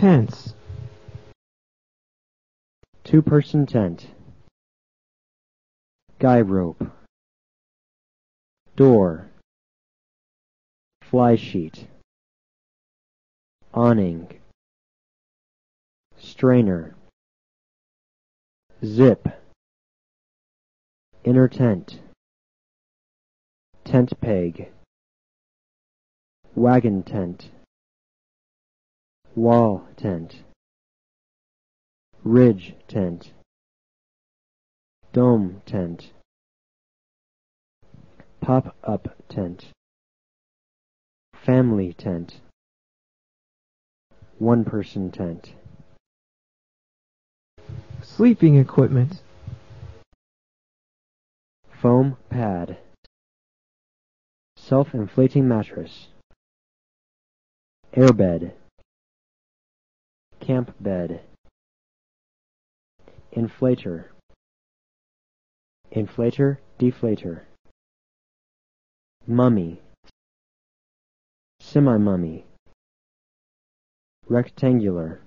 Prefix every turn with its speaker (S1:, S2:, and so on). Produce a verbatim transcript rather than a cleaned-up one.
S1: Tents.
S2: Two-person tent. Guy rope. Door. Fly sheet. Awning. Strainer. Zip. Inner tent. Tent peg. Wagon tent. Wall tent. Ridge tent. Dome tent. Pop-up tent. Family tent. One-person tent.
S1: Sleeping equipment.
S2: Foam pad. Self-inflating mattress. Airbed. Camp bed. Inflator. Inflator, deflator. Mummy. Semi-mummy. Rectangular.